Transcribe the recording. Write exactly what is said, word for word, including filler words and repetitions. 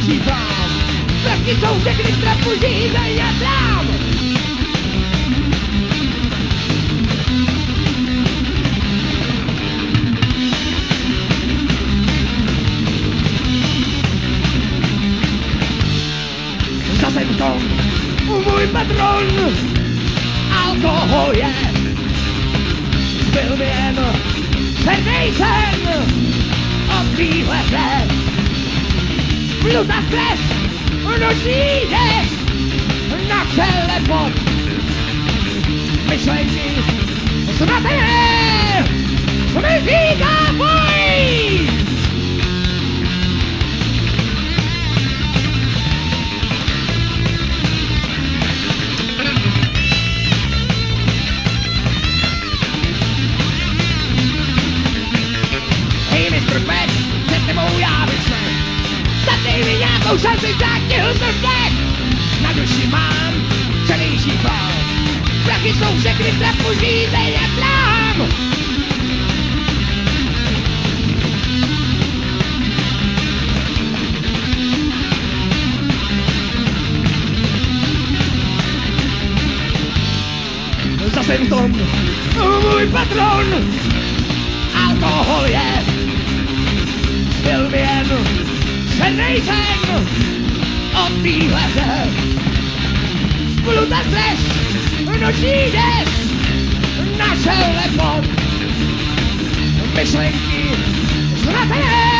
zneužívám. Prachy jsou všechny strapu žízeň a drám. Zase to můj patron, alkohol je, zbyl mi jen černej sen od téhle hře. Blud a stres, noční des, na čele pod myšlenky svaté, mi říká boj. Hej, mistr Beck, před tebou já bych se, zadej mi nějakou šanci, zatil jsem vdech. Na duši mám černější plán, prachy jsou všechny trapu žízeň a drám. Zase Tom, můj patron, alkohol je, zbyl mi jen černej sen od téhle hře. Blud a stres, noční des, našel lepot, myšlenky zlaté.